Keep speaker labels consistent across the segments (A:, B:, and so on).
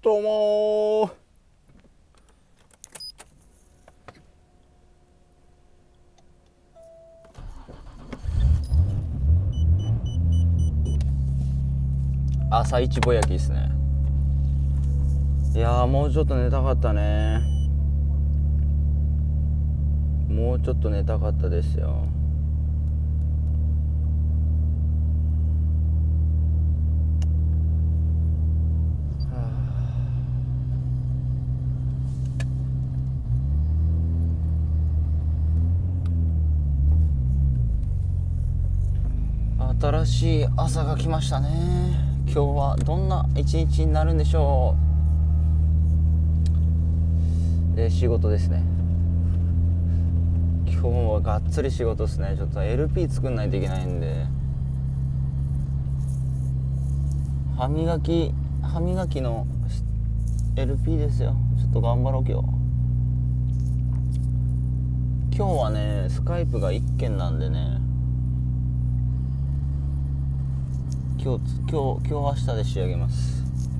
A: どうも朝一ぼやきですね。いやー、もうちょっと寝たかったね。もうちょっと寝たかったですよ。新しい朝が来ましたね。今日はどんな一日になるんでしょう。仕事ですね。今日はがっつり仕事ですね。ちょっと LP 作んないといけないんで、歯磨きの LP ですよ。ちょっと頑張ろう。今日はね、スカイプが1件なんでね、今日明日で仕上げます。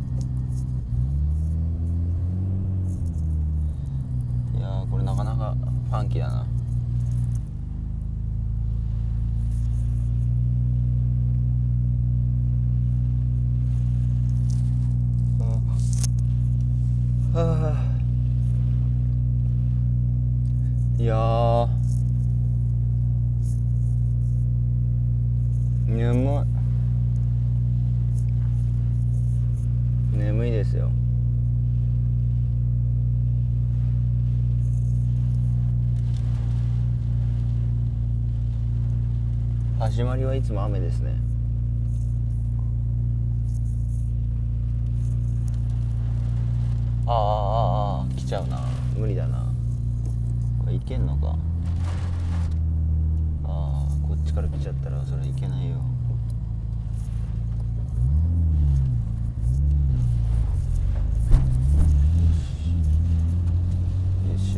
A: いやー、これなかなかファンキーだな。いやー、眠いですよ。始まりはいつも雨ですね。来ちゃうな。無理だな。これいけんのか。こっちから来ちゃったらそれいけないよ。よし。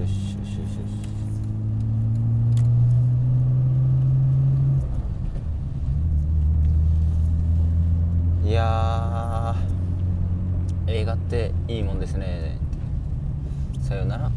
A: いやー、映画っていいもんですね。さよなら。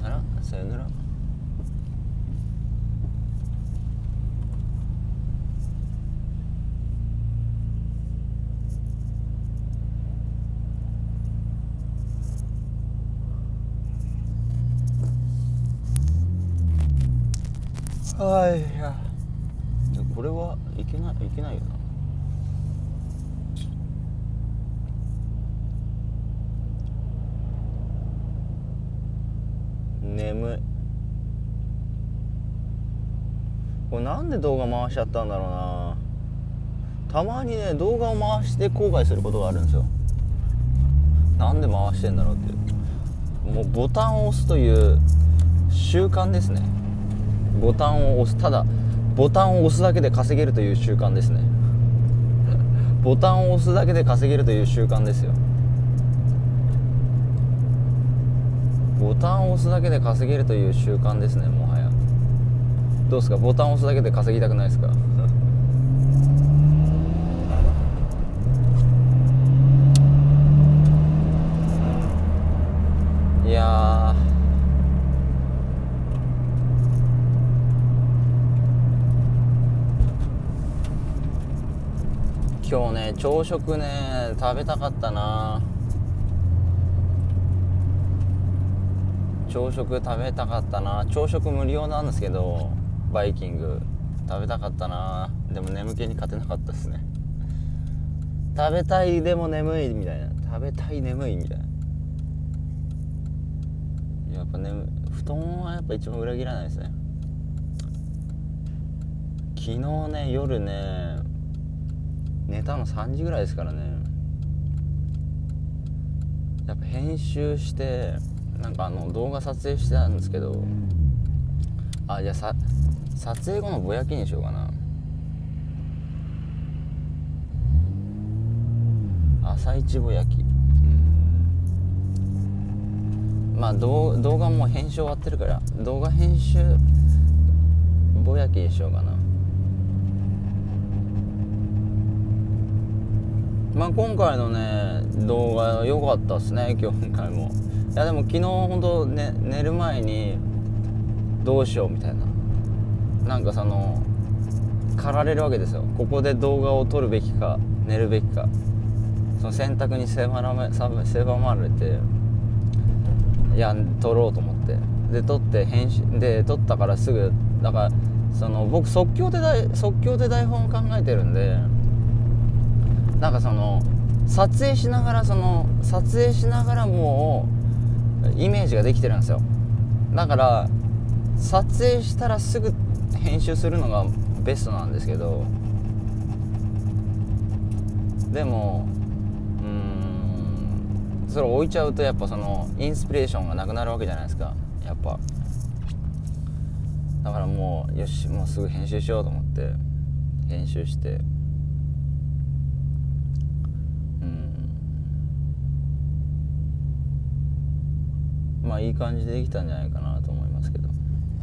A: これはいけないよな。眠い。これなんで動画回しちゃったんだろうな。たまにね、動画を回して後悔することがあるんですよ。なんで回してんだろうっていう。もうボタンを押すという習慣ですね。ボタンを押す、ただボタンを押すだけで稼げるという習慣ですね。ボタンを押すだけで稼げるという習慣ですよ。ボタンを押すだけで稼げるという習慣ですね。もはやどうですか。ボタンを押すだけで稼ぎたくないですか。いやー、今日ね、朝食ね、食べたかったな。朝食無料なんですけど、バイキング食べたかったな。でも眠気に勝てなかったですね。食べたいでも眠いみたいな。やっぱ布団はやっぱ一番裏切らないですね。昨日ね、夜ね、寝たの3時ぐらいですからね。やっぱ編集してなんか動画撮影してたんですけど、じゃあ撮影後のぼやきにしようかな。朝一ぼやき。まあ動画も編集終わってるから、動画編集ぼやきにしようかな。まあ今回のね動画良かったっすね今回も。いやでも昨日ほんと、ね、寝る前にどうしようみたいな、なんかその駆られるわけですよ。ここで動画を撮るべきか寝るべきか、その選択に狭まれて、いや撮ろうと思って、で撮って編集で撮ったからすぐだから、その僕即興で台本を考えてるんで、なんかその撮影しながらもうイメージができてるんですよ。だから撮影したらすぐ編集するのがベストなんですけど、でもそれを置いちゃうとやっぱそのインスピレーションがなくなるわけじゃないですか、やっぱ。だからもうよし、もうすぐ編集しようと思って編集して、まあいい感じでできたんじゃないかなと思いますけど。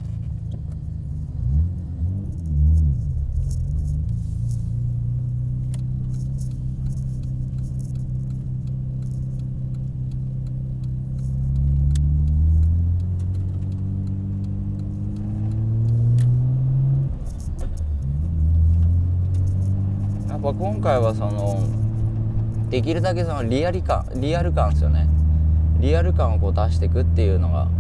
A: やっぱ今回はそのできるだけそのリアル感ですよね。リアル感をこう出していくっていうのが、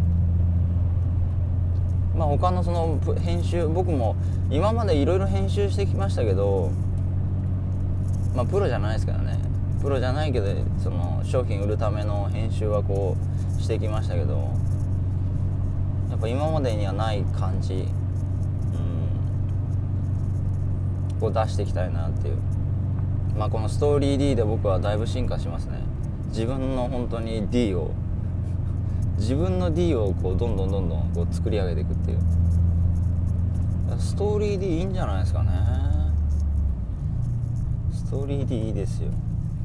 A: まあ他のその編集、僕も今までいろいろ編集してきましたけど、まあプロじゃないですからね、プロじゃないけどその商品売るための編集はこうしてきましたけど、やっぱ今までにはない感じ、こう出していきたいなっていう。まあこのストーリー D で僕はだいぶ進化しますね。自分の本当に D をこうどんどんこう作り上げていくっていう。ストーリー D いいんじゃないですかね。ストーリー D いいですよ。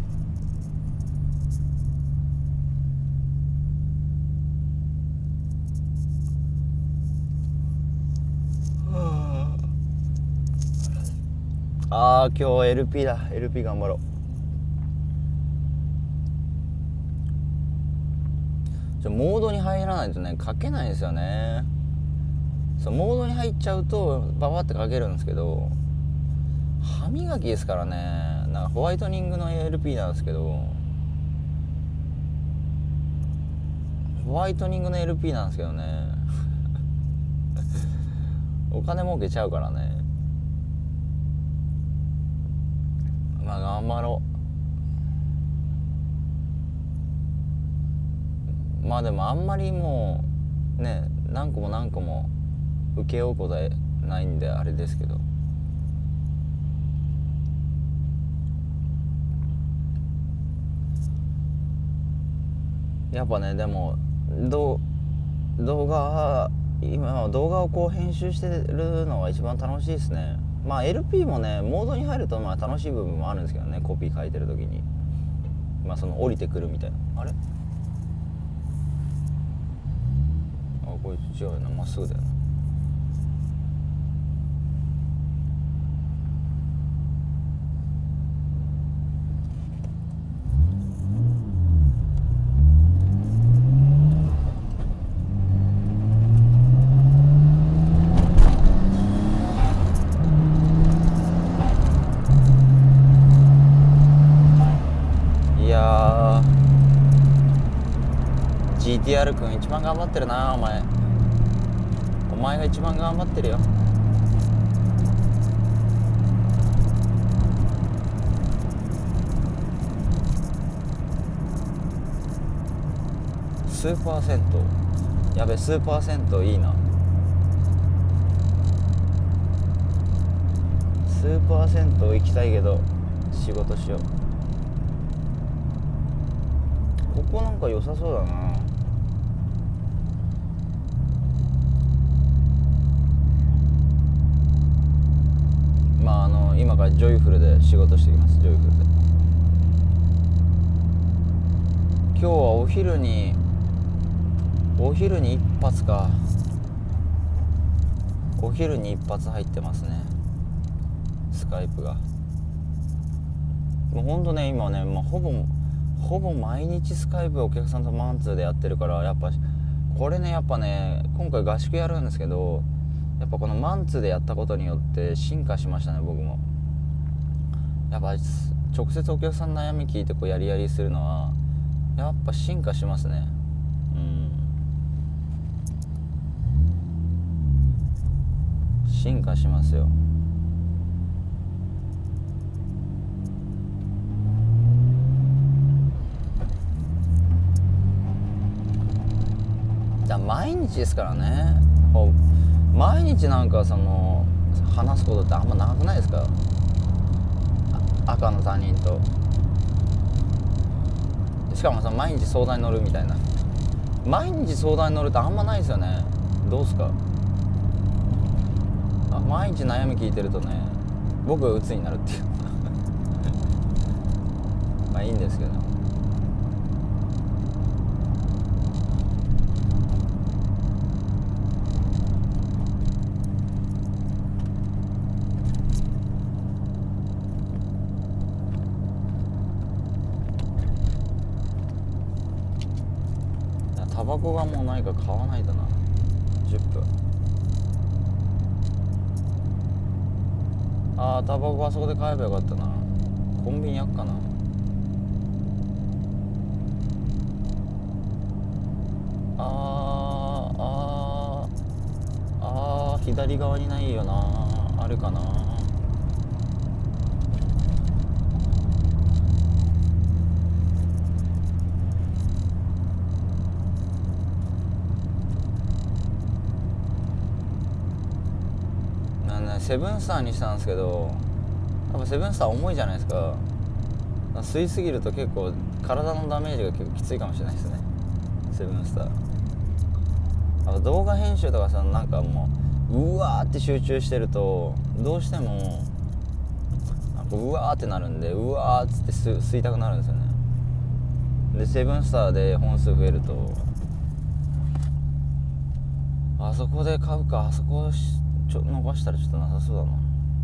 A: ああ今日 LP だ。 LP 頑張ろう。モードに入らないとね書けないんですよね。そうモードに入っちゃうとババって書けるんですけど、歯磨きですからね。なんかホワイトニングの LP なんですけど、ホワイトニングの LP なんですけどねお金儲けちゃうからね。まあ頑張ろう。まあでもあんまりもうね何個も請け負うことはないんであれですけど、やっぱねでも動画今動画をこう編集してるのが一番楽しいですね。まあ LP もねモードに入るとまあ楽しい部分もあるんですけどね、コピー書いてる時にまあその降りてくるみたいな、あれこいつ違うよな、まっすぐだよな。GTR 君一番頑張ってるな。お前が一番頑張ってるよ。スーパー銭湯、やべスーパー銭湯いいな。スーパー銭湯行きたいけど仕事しよう。ここなんか良さそうだな。まあ今からジョイフルで仕事してきます。ジョイフルで今日はお昼に一発か。お昼に一発入ってますね、スカイプが。もうほんとね今ね、まあ、ほほぼ毎日スカイプお客さんとマンツーでやってるから、やっぱこれね、やっぱね、今回合宿やるんですけど、やっぱこのマンツーでやったことによって進化しましたね。僕もやっぱ直接お客さんの悩み聞いてこうやりやりするのはやっぱ進化しますね。進化しますよ。毎日ですからね。毎日なんかその話すことってあんまなくないですか？赤の他人と、しかもさ、毎日相談に乗るみたいな。毎日相談に乗るってあんまないですよね。どうすか？毎日悩み聞いてるとね、僕が鬱になるっていうまあいいんですけど、タバコがもうないから買わないとな。10分。タバコあそこで買えばよかったな。コンビニあっかな。左側にないよな。あるかな。セブンスターにしたんですけど、やっぱセブンスター重いじゃないですか。吸いすぎると結構体のダメージが結構きついかもしれないですね、セブンスター。動画編集とかさ、なんかもううわーって集中してるとどうしてもなんかうわーってなるんで、うわーっつって吸いたくなるんですよね。でセブンスターで本数増えると、あそこで買うか、あそこ逃したらちょっとなさそうだ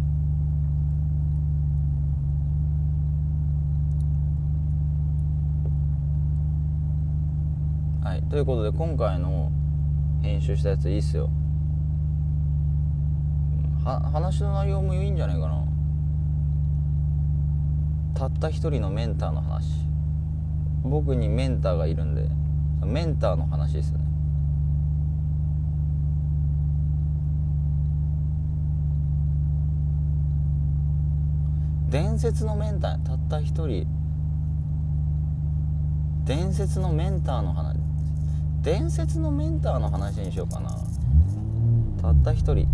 A: な。はい、ということで今回の編集したやついいっすよ。話の内容もいいんじゃないかな。たった一人のメンターの話。僕にメンターがいるんで、メンターの話ですよね。伝説のメンター、たった一人。伝説のメンターの話。伝説のメンターの話にしようかな。たった一人。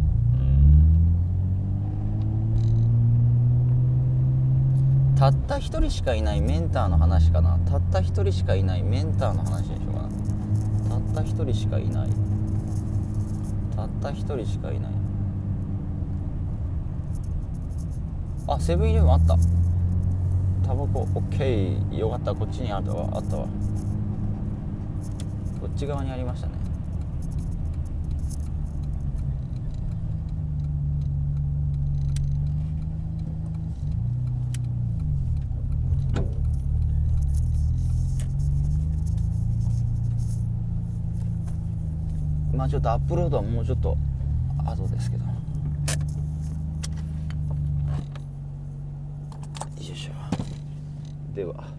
A: たった一人しかいないメンターの話かな。たった一人しかいないメンターの話にしようかな。たった一人しかいない。たった一人しかいない。セブンイレブンあった。タバコオッケー。よかった、こっちにあったわ。こっち側にありましたね。ちょっとアップロードはもうちょっと後ですけど、よいしょ。では。